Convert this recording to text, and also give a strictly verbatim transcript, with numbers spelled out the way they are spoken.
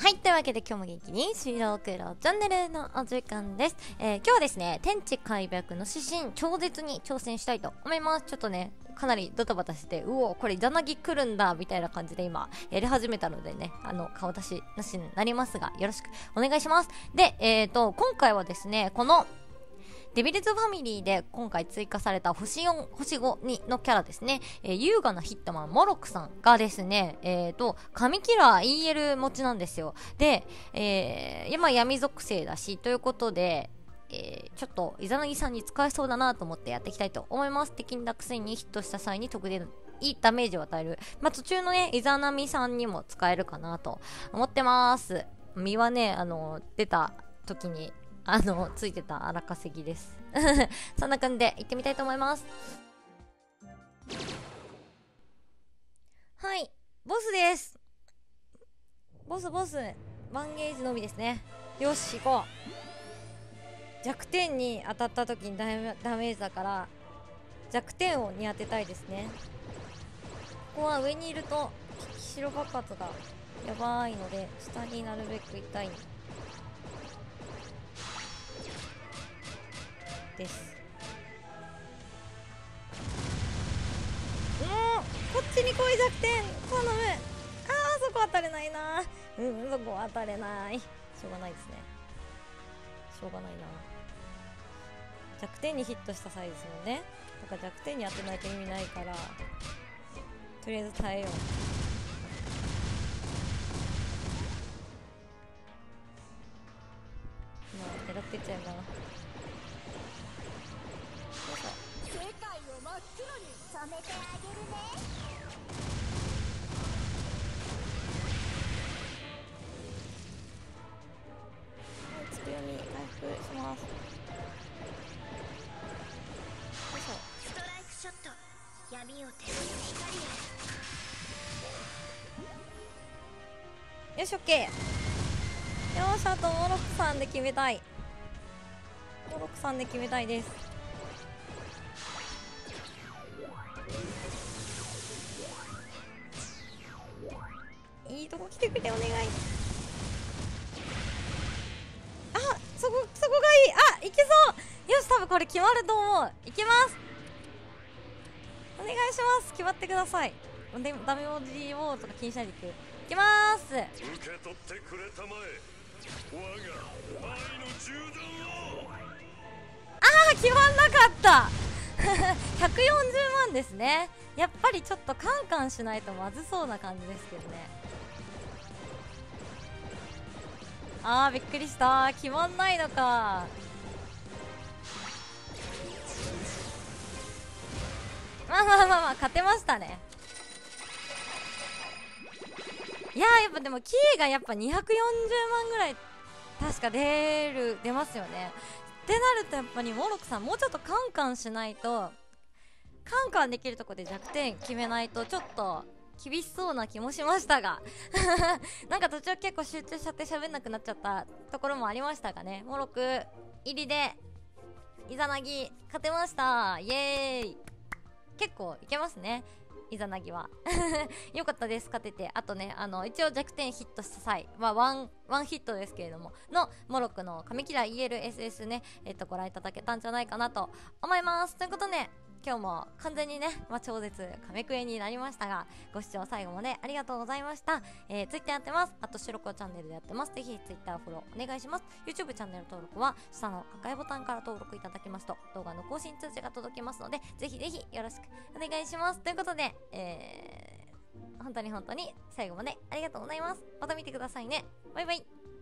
はい、というわけで今日も元気に白黒チャンネルのお時間です。えー、今日はですね、天地開闢の指針超絶に挑戦したいと思います。ちょっとね、かなりドタバタしてて、うおこれイザナギ来るんだみたいな感じで今やり始めたのでね、あの顔出しなしになりますがよろしくお願いします。で、えーと今回はですね、このデビルズファミリーで今回追加された星よん、星ごにのキャラですね、えー、優雅なヒットマンモロックさんがですね、えーと神キラー イーエル 持ちなんですよ。で、えー、今闇属性だしということで、えー、ちょっとイザナギさんに使えそうだなと思ってやっていきたいと思います。敵に落選にヒットした際に特でいいダメージを与える、まあ、途中のねイザナミさんにも使えるかなと思ってます。身はね、あの出た時にあのついてた荒稼ぎですそんな感じで行ってみたいと思います。はい、ボスです。ボスボスワンゲージのみですね。よし行こう。弱点に当たった時にダメ、ダメージだから弱点をに当てたいですね。ここは上にいると白爆発がやばいので下になるべく痛いです。うん、こっちに来い弱点頼む。あー、そこ当たれないな。うん、そこ当たれない。しょうがないですね。しょうがないな。弱点にヒットした際ですもんね。だから弱点に当てないと意味ないからとりあえず耐えよう。まあ狙ってっちゃえばな。 世界を真っ黒に染めてあげるね。 はい、つくよみ回復します。よいしょ。 ストライクショット、闇を照らす光へ。 よし、オッケー。よーし、あとモロックさんで決めたい。モロックさんで決めたいです。いいとこ来てくれお願い。あ、そこそこがいい。あ、いけそう。よし、多分これ決まると思う。いきます。お願いします。決まってください。でダメ文字をとか気にしないでいく。いきまーす。 受け取ってくれたまえ。我が愛の銃弾を。 あー、決まんなかったひゃくよんじゅうまんですね。やっぱりちょっとカンカンしないとまずそうな感じですけどね。あー、びっくりした。決まんないのか。まあまあまあまあ勝てましたね。いやー、やっぱでもキーがやっぱにひゃくよんじゅうまんぐらい確か出る出ますよね。ってなるとやっぱりモロックさんもうちょっとカンカンしないと、カンカンできるとこで弱点決めないとちょっと厳しそうな気もしましたがなんか途中結構集中しちゃって喋んなくなっちゃったところもありましたがね、モロック入りでイザナギ勝てました。イエーイ。結構いけますね、イザナギはよかったです、勝てて。あとね、あの一応弱点ヒットした際はワンワンヒットですけれどものモロックの神キラー イーエルエスエス ね、えっとご覧いただけたんじゃないかなと思います。ということで今日も完全にね、まあ、超絶亀クエになりましたが、ご視聴最後までありがとうございました。えー、Twitter やってます。あと白黒チャンネルでやってます。ぜひ Twitter フォローお願いします。 YouTube チャンネル登録は下の赤いボタンから登録いただきますと動画の更新通知が届きますので、ぜひぜひよろしくお願いします。ということで、えー、本当に本当に最後までありがとうございます。また見てくださいね。バイバイ。